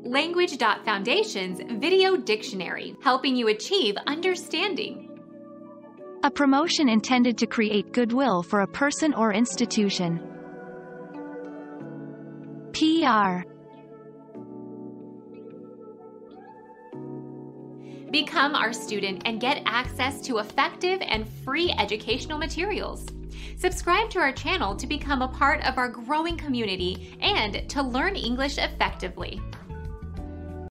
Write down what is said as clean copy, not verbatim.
Language.Foundation's Video Dictionary, helping you achieve understanding. A promotion intended to create goodwill for a person or institution. PR. Become our student and get access to effective and free educational materials. Subscribe to our channel to become a part of our growing community and to learn English effectively.